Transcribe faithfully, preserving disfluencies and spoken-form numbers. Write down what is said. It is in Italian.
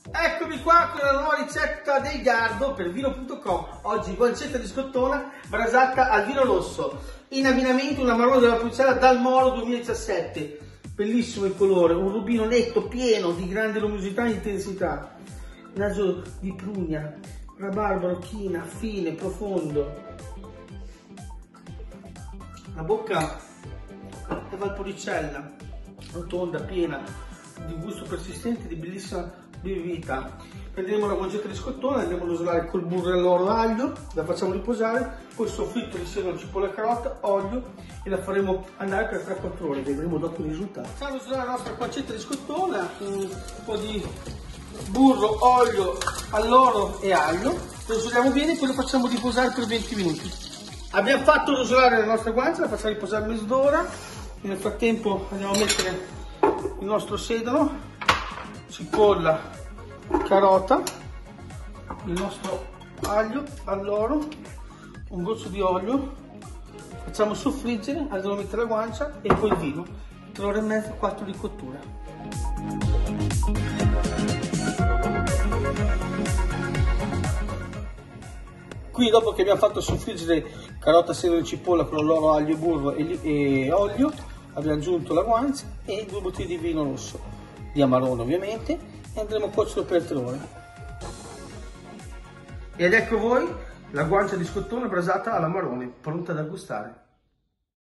Eccomi qua con la nuova ricetta del Gardo per vino punto com. Oggi guancetta di scottona brasata al vino rosso. In abbinamento una Amarone della Pucella dal Moro duemiladiciassette. Bellissimo il colore, un rubino netto, pieno, di grande luminosità e intensità. Naso di prugna, rabarbaro, china, fine, profondo. La bocca è valporicella, rotonda, piena, di gusto persistente, di bellissima bevita. Prenderemo la guancetta di scottona, andiamo ad rosolare col burro all'oro aglio, la facciamo riposare, poi soffritto di semi, cipolla e carota, olio e la faremo andare per tre quattro ore, vedremo dopo il risultato. Facciamo rosolare la nostra guancetta di scottona, un po' di burro, olio, alloro e aglio, rosoliamo bene e poi lo facciamo riposare per venti minuti. Abbiamo fatto rosolare la nostra guancia, la facciamo riposare mezz'ora, nel frattempo andiamo a mettere il nostro sedano, cipolla, carota, il nostro aglio alloro, un goccio di olio, facciamo soffriggere, andiamo a mettere la guancia e poi il vino, tre ore e mezza, quattro di cottura. Qui dopo che abbiamo fatto soffriggere carota, sedano e cipolla con l'oro, aglio, burro e, e olio, abbiamo aggiunto la guancia e due bottiglie di vino rosso, di Amarone ovviamente, e andremo a cuocerlo per tre ore. Ed ecco voi la guancia di scottone brasata all'Amarone, pronta da gustare.